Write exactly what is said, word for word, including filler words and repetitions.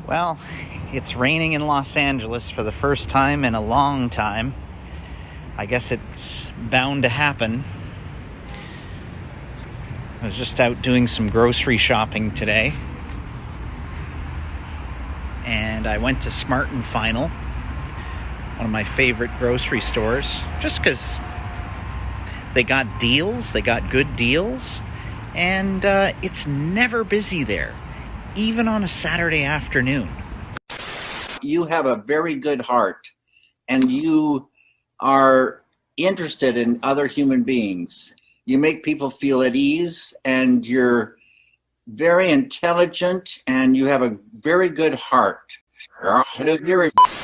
Well, it's raining in Los Angeles for the first time in a long time. I guess it's bound to happen. I was just out doing some grocery shopping today. And I went to Smart and Final, one of my favorite grocery stores, just because they got deals, they got good deals, and uh, it's never busy there, even on a Saturday afternoon. You have a very good heart, and you are interested in other human beings. You make people feel at ease, and you're very intelligent, and you have a very good heart.